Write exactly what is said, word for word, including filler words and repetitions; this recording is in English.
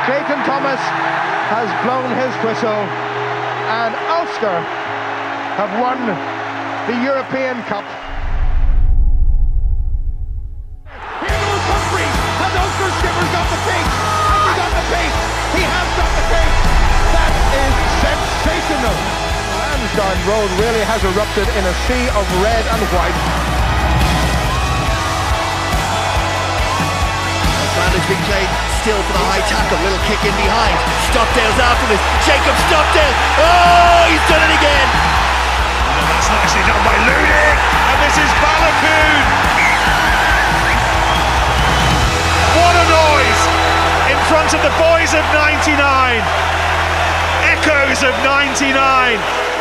Clayton Thomas has blown his whistle and Ulster have won the European Cup. Here goes Humphrey. Has Ulster skipper got the pace? Has he got the pace? He has got the pace. That is sensational. Lansdowne Road really has erupted in a sea of red and white. Advantage being played still for the high tackle. Little kick in behind. Stockdale's after this. Jacob Stockdale. Oh, he's done it again. Oh, that's nicely done by Ludic. And this is Balakoon. What a noise in front of the boys of ninety-nine. Echoes of ninety-nine.